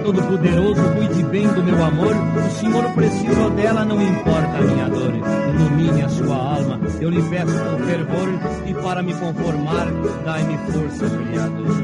Todo-Poderoso, cuide bem do meu amor. O Senhor precisou dela, não importa a minha dor. Ilumine a sua alma, eu lhe peço com fervor. E para me conformar, dai-me força, Criador.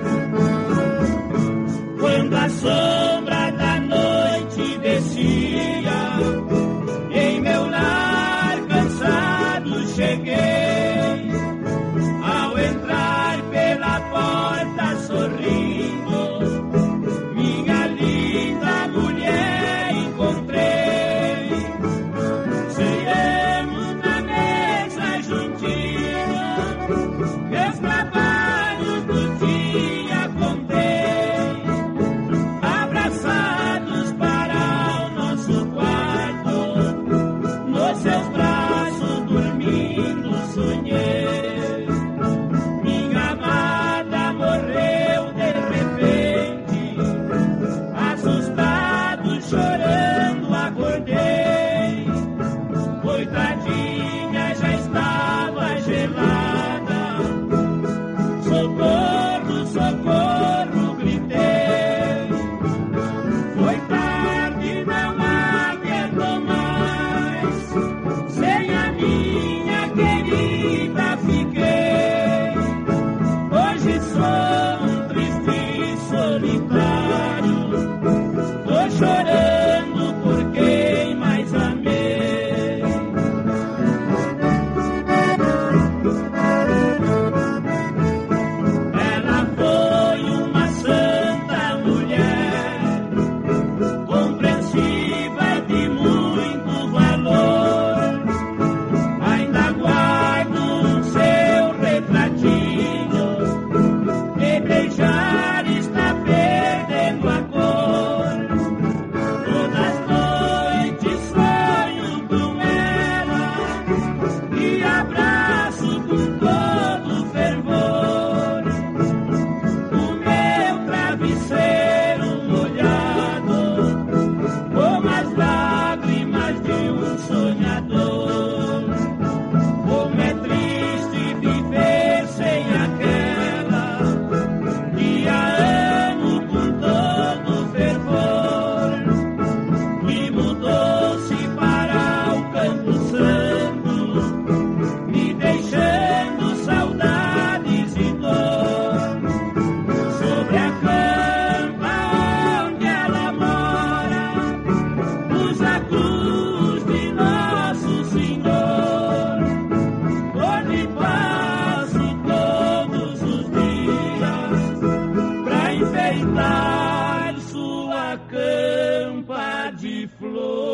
Quando a sombra da noite descia, em meu lar cansado cheguei. Ao entrar pela porta sorrindo, minha linda mulher encontrei. Ceamos na mesa juntinhos, meus trabalhos do dia contei, abraçados para o nosso quarto, nos seus braços dormindo sonhei. Minha amada morreu de repente, assustado, chorando, acordei. Coitadinha, já estava gelada. Socorro, socorro, gritei. Foi tarde, não aguento mais. Sem a minha querida fiquei. Hoje sou um triste e solitário. Tô chorando por quem mais amei. Ela foi uma santa mulher, compreensiva de muito valor. Ainda guardo seu retratinho, de beijar está perdendo a cor. Todas as noites sonho com ela e abraço com todo fervor. O meu travesseiro molhado, como as lágrimas de um sonhador. Como é triste viver sem aquela que a amo com todo fervor. E mudou-se para o Campo Santo, me deixando saudades e dor. Sobre a campa onde ela mora, usa a cruz de Nosso Senhor. Onde passo todos os dias pra enfeitar sua campa de flor.